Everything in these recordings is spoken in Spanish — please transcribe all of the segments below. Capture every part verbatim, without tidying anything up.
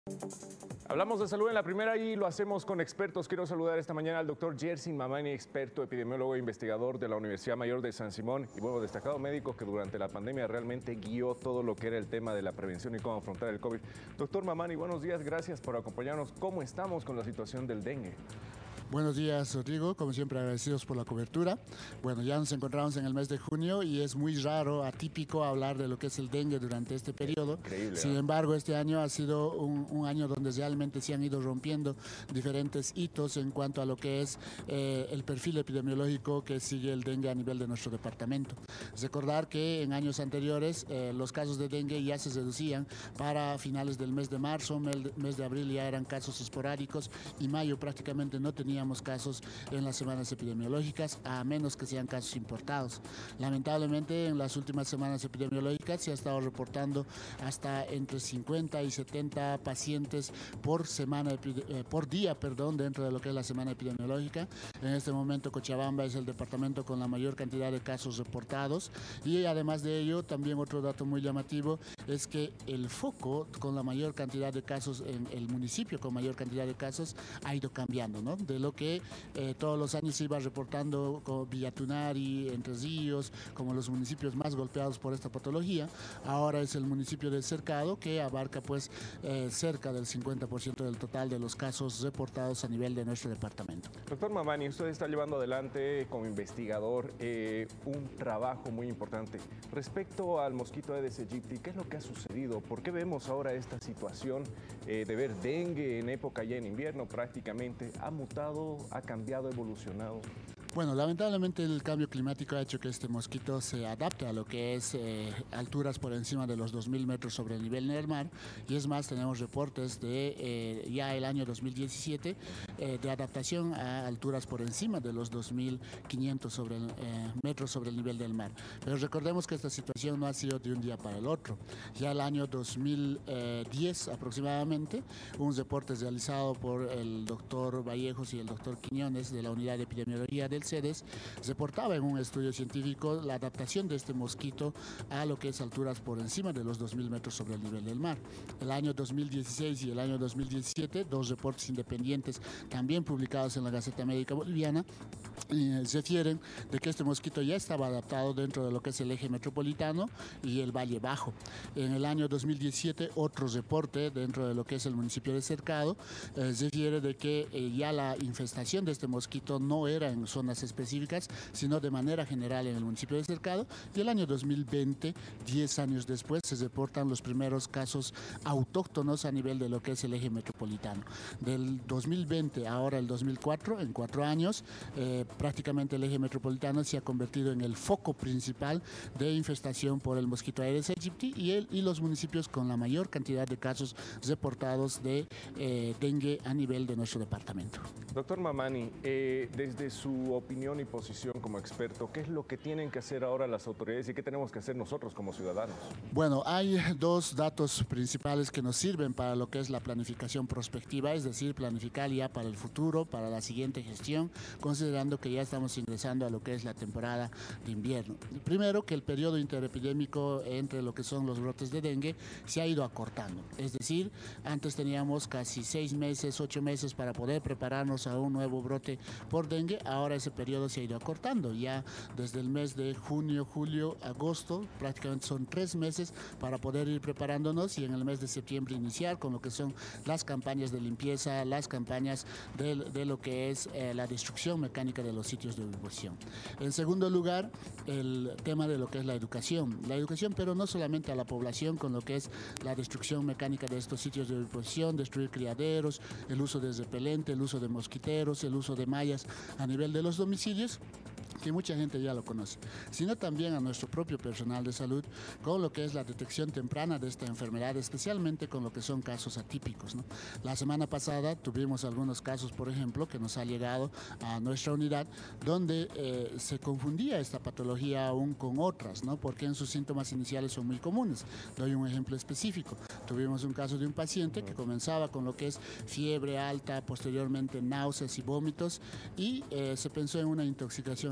Hablamos de salud en la primera y lo hacemos con expertos. Quiero saludar esta mañana al doctor Yersin Mamani, experto epidemiólogo e investigador de la Universidad Mayor de San Simón y bueno, destacado médico que durante la pandemia realmente guió todo lo que era el tema de la prevención y cómo afrontar el COVID. Doctor Mamani, buenos días, gracias por acompañarnos. ¿Cómo estamos con la situación del dengue? Buenos días, Rodrigo. Como siempre, agradecidos por la cobertura. Bueno, ya nos encontramos en el mes de junio y es muy raro, atípico hablar de lo que es el dengue durante este periodo. Increíble, Sin ¿no? embargo, este año ha sido un, un año donde realmente se han ido rompiendo diferentes hitos en cuanto a lo que es eh, el perfil epidemiológico que sigue el dengue a nivel de nuestro departamento. Recordar que en años anteriores eh, los casos de dengue ya se reducían para finales del mes de marzo, mes de abril ya eran casos esporádicos y mayo prácticamente no teníamos casos en las semanas epidemiológicas, a menos que sean casos importados. Lamentablemente, en las últimas semanas epidemiológicas se ha estado reportando hasta entre cincuenta y setenta pacientes por semana, eh, por día, perdón, dentro de lo que es la semana epidemiológica. En este momento, Cochabamba es el departamento con la mayor cantidad de casos reportados y además de ello, también otro dato muy llamativo es que el foco con la mayor cantidad de casos, en el municipio con mayor cantidad de casos, ha ido cambiando, ¿no? De lo que eh, todos los años se iba reportando como Villatunari, Entre Ríos, como los municipios más golpeados por esta patología. Ahora es el municipio de Cercado, que abarca pues eh, cerca del cincuenta por ciento del total de los casos reportados a nivel de nuestro departamento. Doctor Mamani, usted está llevando adelante como investigador eh, un trabajo muy importante. Respecto al mosquito Aedes aegypti, ¿qué es lo que ha sucedido? ¿Por qué vemos ahora esta situación eh, de ver dengue en época ya en invierno prácticamente? ¿Ha mutado? ¿Ha cambiado, evolucionado? Bueno, lamentablemente el cambio climático ha hecho que este mosquito se adapte a lo que es eh, alturas por encima de los dos mil metros sobre el nivel del mar y es más, tenemos reportes de eh, ya el año dos mil diecisiete eh, de adaptación a alturas por encima de los dos mil quinientos sobre el, eh, metros sobre el nivel del mar. Pero recordemos que esta situación no ha sido de un día para el otro. Ya el año dos mil diez aproximadamente, un reporte realizado por el doctor Vallejos y el doctor Quiñones de la Unidad de Epidemiología del CEDES reportaba en un estudio científico la adaptación de este mosquito a lo que es alturas por encima de los dos mil metros sobre el nivel del mar. El año dos mil dieciséis y el año dos mil diecisiete, dos reportes independientes también publicados en la Gaceta Médica Boliviana, eh, refieren de que este mosquito ya estaba adaptado dentro de lo que es el eje metropolitano y el Valle Bajo. En el año dos mil diecisiete, otro reporte dentro de lo que es el municipio de Cercado eh, refiere de que eh, ya la infestación de este mosquito no era en zonas específicas, sino de manera general en el municipio de Cercado. Y el año dos mil veinte, diez años después, se reportan los primeros casos autóctonos a nivel de lo que es el eje metropolitano. Del dos mil veinte ahora el dos mil cuatro, en cuatro años, eh, prácticamente el eje metropolitano se ha convertido en el foco principal de infestación por el mosquito Aedes aegypti y, el, y los municipios con la mayor cantidad de casos reportados de eh, dengue a nivel de nuestro departamento. Doctor Mamani, eh, desde su opinión y posición como experto, ¿qué es lo que tienen que hacer ahora las autoridades y qué tenemos que hacer nosotros como ciudadanos? Bueno, hay dos datos principales que nos sirven para lo que es la planificación prospectiva, es decir, planificar ya para el futuro, para la siguiente gestión, considerando que ya estamos ingresando a lo que es la temporada de invierno. Primero, que el periodo interepidémico entre lo que son los brotes de dengue se ha ido acortando, es decir, antes teníamos casi seis meses, ocho meses para poder prepararnos a un nuevo brote por dengue, ahora ese periodo se ha ido acortando, ya desde el mes de junio, julio, agosto, prácticamente son tres meses para poder ir preparándonos y en el mes de septiembre iniciar con lo que son las campañas de limpieza, las campañas de, de lo que es eh, la destrucción mecánica de los sitios de oviposición. En segundo lugar, el tema de lo que es la educación, la educación pero no solamente a la población con lo que es la destrucción mecánica de estos sitios de oviposición, destruir criaderos, el uso de repelente, el uso de mosquiteros, el uso de mallas a nivel de los domicilios, que mucha gente ya lo conoce, sino también a nuestro propio personal de salud con lo que es la detección temprana de esta enfermedad, especialmente con lo que son casos atípicos, ¿no? La semana pasada tuvimos algunos casos, por ejemplo, que nos ha llegado a nuestra unidad, donde eh, se confundía esta patología aún con otras, ¿no? Porque en sus síntomas iniciales son muy comunes. Doy un ejemplo específico. Tuvimos un caso de un paciente que comenzaba con lo que es fiebre alta, posteriormente náuseas y vómitos, y eh, se pensó en una intoxicación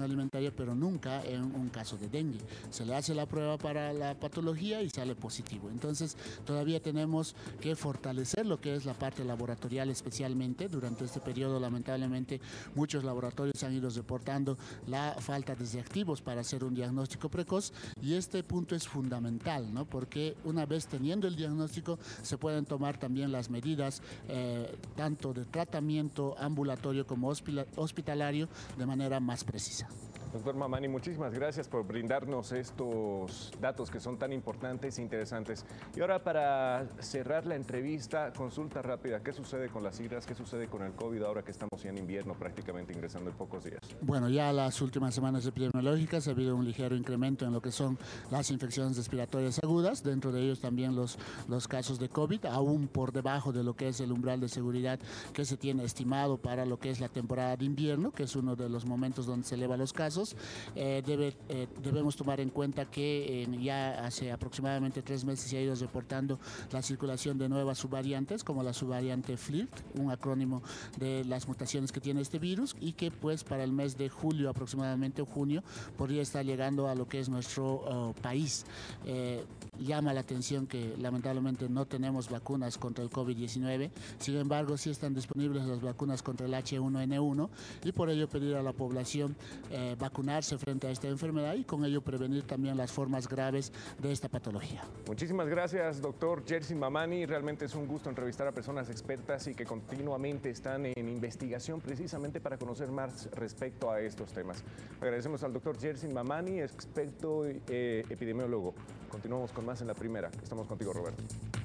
alimentaria, pero nunca en un caso de dengue. Se le hace la prueba para la patología y sale positivo. Entonces, todavía tenemos que fortalecer lo que es la parte laboratorial, especialmente durante este periodo. Lamentablemente, muchos laboratorios han ido reportando la falta de reactivos para hacer un diagnóstico precoz, y este punto es fundamental, ¿no? Porque una vez teniendo el diagnóstico, se pueden tomar también las medidas eh, tanto de tratamiento ambulatorio como hospitalario de manera más precisa. Doctor Mamani, muchísimas gracias por brindarnos estos datos que son tan importantes e interesantes. Y ahora, para cerrar la entrevista, consulta rápida. ¿Qué sucede con las siglas? ¿Qué sucede con el COVID ahora que estamos ya en invierno, prácticamente ingresando en pocos días? Bueno, ya las últimas semanas epidemiológicas ha habido un ligero incremento en lo que son las infecciones respiratorias agudas, dentro de ellos también los, los casos de COVID, aún por debajo de lo que es el umbral de seguridad que se tiene estimado para lo que es la temporada de invierno, que es uno de los momentos donde se elevan los casos. Eh, debe, eh, debemos tomar en cuenta que eh, ya hace aproximadamente tres meses se ha ido reportando la circulación de nuevas subvariantes, como la subvariante FLIRT, un acrónimo de las mutaciones que tiene este virus, y que pues para el mes de julio aproximadamente o junio podría estar llegando a lo que es nuestro uh, país. Eh, llama la atención que lamentablemente no tenemos vacunas contra el COVID diecinueve, sin embargo sí están disponibles las vacunas contra el H uno N uno, y por ello pedir a la población eh, vacunarse frente a esta enfermedad y con ello prevenir también las formas graves de esta patología. Muchísimas gracias, doctor Yersin Mamani. Realmente es un gusto entrevistar a personas expertas y que continuamente están en investigación precisamente para conocer más respecto a estos temas. Agradecemos al doctor Yersin Mamani, experto eh, epidemiólogo. Continuamos con más en La Primera. Estamos contigo, Roberto.